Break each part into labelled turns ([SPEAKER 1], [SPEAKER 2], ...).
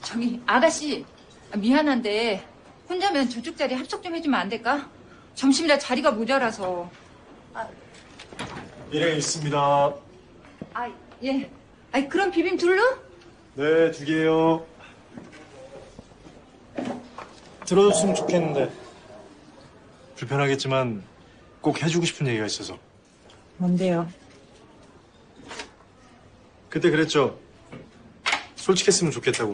[SPEAKER 1] 저기 아가씨 미안한데 혼자면 저쪽 자리 합석 좀 해주면 안 될까? 점심이라 자리가 모자라서.
[SPEAKER 2] 일행 있습니다.
[SPEAKER 1] 예. 그럼 비빔 둘로?
[SPEAKER 2] 네, 2개요. 들어줬으면 좋겠는데. 불편하겠지만 꼭 해주고 싶은 얘기가 있어서.
[SPEAKER 3] 뭔데요?
[SPEAKER 2] 그때 그랬죠. 솔직했으면 좋겠다고.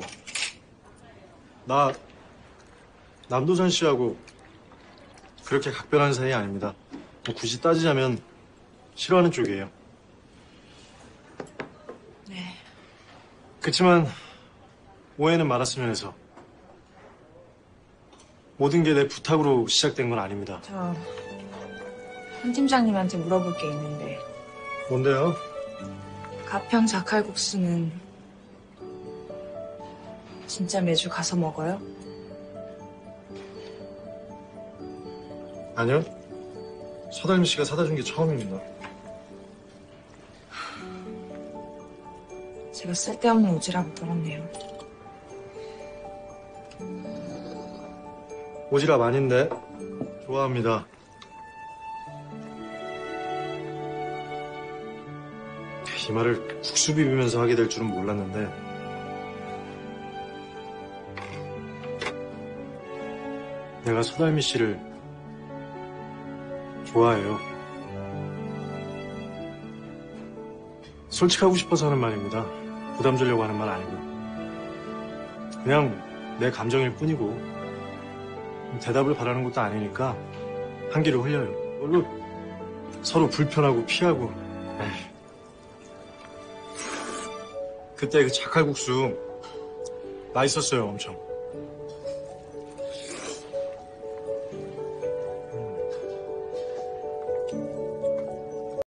[SPEAKER 2] 나 남도선 씨하고 그렇게 각별한 사이 아닙니다. 뭐 굳이 따지자면 싫어하는 쪽이에요.
[SPEAKER 3] 네.
[SPEAKER 2] 그치만 오해는 말았으면 해서. 모든 게 내 부탁으로 시작된 건 아닙니다.
[SPEAKER 3] 저 한 팀장님한테 물어볼 게 있는데
[SPEAKER 2] 뭔데요?
[SPEAKER 3] 가평 자칼국수는 진짜 매주 가서 먹어요?
[SPEAKER 2] 아니요. 서달미 씨가 사다 준 게 처음입니다.
[SPEAKER 3] 제가 쓸데없는 오지랖을 떨었네요.
[SPEAKER 2] 오지랖 아닌데 좋아합니다. 이 말을 국수 비비면서 하게 될 줄은 몰랐는데 내가 서달미 씨를 좋아해요. 솔직하고 싶어서 하는 말입니다. 부담 주려고 하는 말 아니고 그냥 내 감정일 뿐이고 대답을 바라는 것도 아니니까 한기를 흘려요. 뭘로 서로 불편하고 피하고. 에이. 그때 그 자칼국수 맛있었어요, 엄청.